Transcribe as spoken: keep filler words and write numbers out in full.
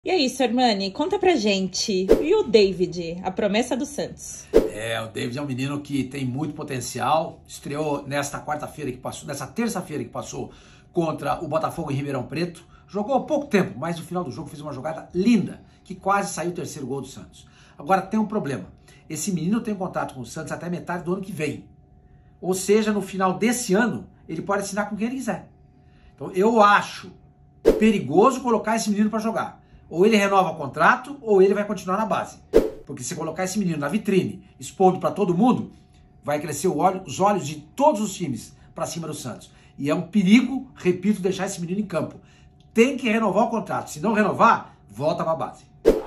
E aí, Sormani, conta pra gente. E o David, a promessa do Santos? É, o David é um menino que tem muito potencial. Estreou nesta quarta-feira que passou, nessa terça-feira que passou contra o Botafogo em Ribeirão Preto. Jogou há pouco tempo, mas no final do jogo fez uma jogada linda, que quase saiu o terceiro gol do Santos. Agora tem um problema. Esse menino tem um contrato com o Santos até metade do ano que vem. Ou seja, no final desse ano, ele pode assinar com quem ele quiser. Então eu acho perigoso colocar esse menino para jogar. Ou ele renova o contrato, ou ele vai continuar na base. Porque se colocar esse menino na vitrine, expondo para todo mundo, vai crescer o olho, os olhos de todos os times para cima do Santos. E é um perigo, repito, deixar esse menino em campo. Tem que renovar o contrato. Se não renovar, volta para a base.